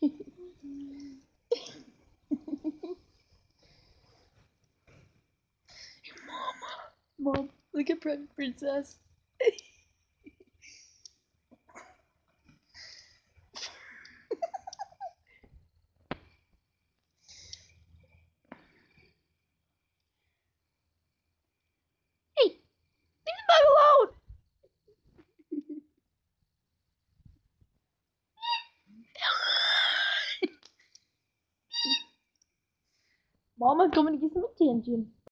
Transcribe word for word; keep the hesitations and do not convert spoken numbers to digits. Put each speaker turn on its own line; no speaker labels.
Mom, look at Private Princess. Hey, leave the dog alone. Mama, komm und gieß mit Hähnchen.